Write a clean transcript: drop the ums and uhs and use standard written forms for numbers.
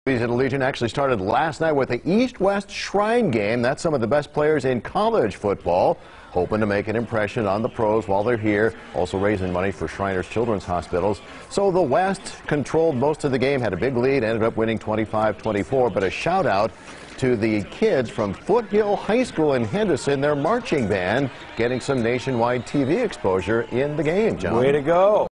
At the Legion actually started last night with the East-West Shrine game. That's some of the best players in college football, hoping to make an impression on the pros while they're here, also raising money for Shriners Children's Hospitals. So the West controlled most of the game, had a big lead, ended up winning 25-24, but a shout out to the kids from Foothill High School in Henderson, their marching band, getting some nationwide TV exposure in the game, John. Way to go.